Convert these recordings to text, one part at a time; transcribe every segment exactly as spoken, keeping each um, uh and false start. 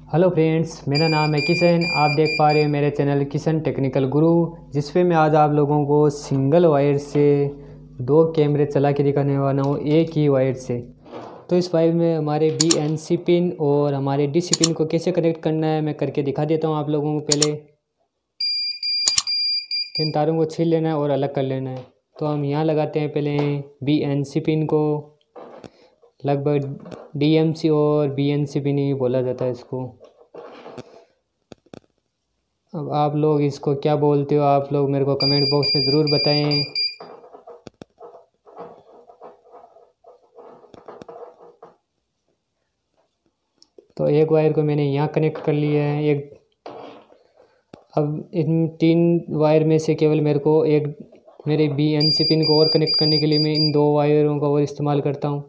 Hello friends, मेरा नाम है किशन। आप देख पा रहे हैं मेरे चैनल किशन टेक्निकल गुरु, जिस पे मैं आज आप लोगों को सिंगल वायर से दो कैमरे चला के दिखाने वाला हूँ, एक ही वायर से। तो इस वायर में हमारे बी एन सी पिन और हमारे डी सी पिन को कैसे कनेक्ट करना है मैं करके दिखा देता हूँ आप लोगों को। पहले इन तारों को छील लेना है और अलग कर लेना है। तो हम यहाँ लगाते हैं पहले बी एन सी पिन को, लगभग डी एम सी और बी एन सी पिन ही बोला जाता है इसको। अब आप लोग इसको क्या बोलते हो, आप लोग मेरे को कमेंट बॉक्स में ज़रूर बताएं। तो एक वायर को मैंने यहाँ कनेक्ट कर लिया है। एक अब इन तीन वायर में से केवल मेरे को एक मेरे बी एन सी पिन को और कनेक्ट करने के लिए मैं इन दो वायरों का और इस्तेमाल करता हूँ।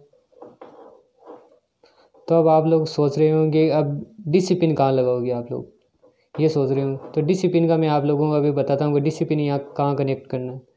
तो अब आप लोग सोच रहे होंगे अब डी सी पिन कहाँ लगाओगे, आप लोग ये सोच रहे हो। तो डी सी पिन का मैं आप लोगों को अभी बताता हूँ कि डी सी पिन यहाँ कहाँ कनेक्ट करना है।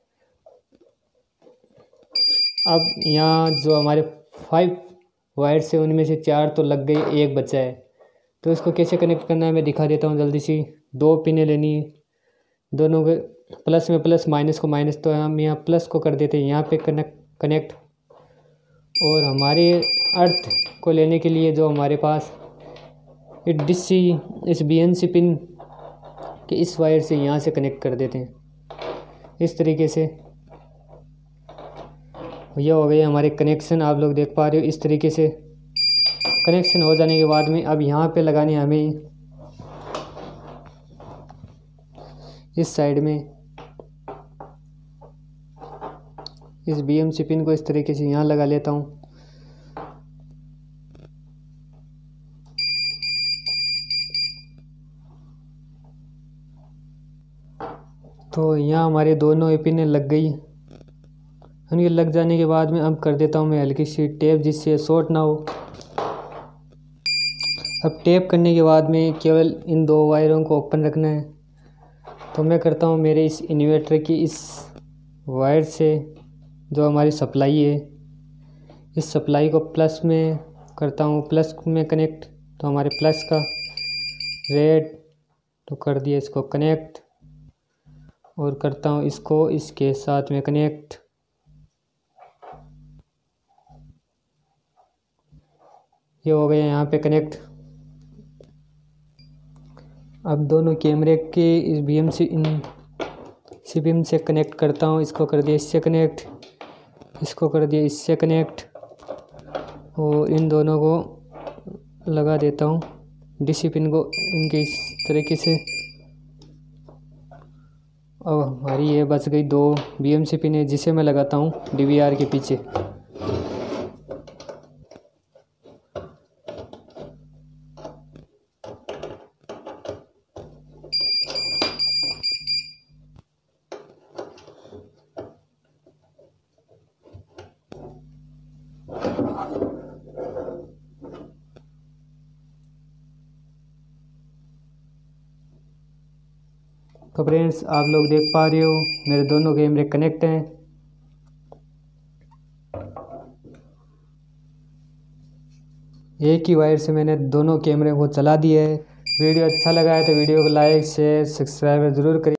अब यहाँ जो हमारे फाइव वायर्स है उनमें से चार तो लग गई, एक बचा है। तो इसको कैसे कनेक्ट करना है मैं दिखा देता हूँ जल्दी सी। दो पिनें लेनी है, दोनों के प्लस में प्लस, माइनस को माइनस। तो हम यहाँ प्लस को कर देते हैं यहाँ पे कनेक्ट कनेक्ट और हमारे अर्थ को लेने के लिए जो हमारे पास डी सी इस बी एन सी पिन के इस वायर से यहाँ से कनेक्ट कर देते हैं इस तरीके से। यह हो गए हमारे कनेक्शन, आप लोग देख पा रहे हो। इस तरीके से कनेक्शन हो जाने के बाद में अब यहाँ पे लगाने हमें इस साइड में इस बी एन सी पिन को इस तरीके से यहाँ लगा लेता हूँ। तो यहाँ हमारे दोनों पिनें लग गई। उनके लग जाने के बाद में अब कर देता हूँ मैं हल्की सी टेप, जिससे शॉर्ट ना हो। अब टेप करने के बाद में केवल इन दो वायरों को ओपन रखना है। तो मैं करता हूँ मेरे इस इन्वर्टर की इस वायर से जो हमारी सप्लाई है, इस सप्लाई को प्लस में करता हूँ, प्लस में कनेक्ट। तो हमारे प्लस का रेड तो कर दिया इसको कनेक्ट और करता हूँ इसको इसके साथ में कनेक्ट। ये हो गया यहाँ पे कनेक्ट। अब दोनों कैमरे के इस B M C N C pin से कनेक्ट करता हूँ। इसको कर दिया इससे कनेक्ट, इसको कर दिया इससे कनेक्ट और इन दोनों को लगा देता हूँ डी सी पिन को इनके इस तरीके से। अब हमारी ये बच गई दो बी एम सी पिन है, जिसे मैं लगाता हूँ डी वी आर के पीछे। तो फ्रेंड्स, आप लोग देख पा रहे हो मेरे दोनों कैमरे कनेक्ट हैं। एक ही वायर से मैंने दोनों कैमरे को चला दिया है। वीडियो अच्छा लगा है तो वीडियो को लाइक शेयर सब्सक्राइब ज़रूर करिए।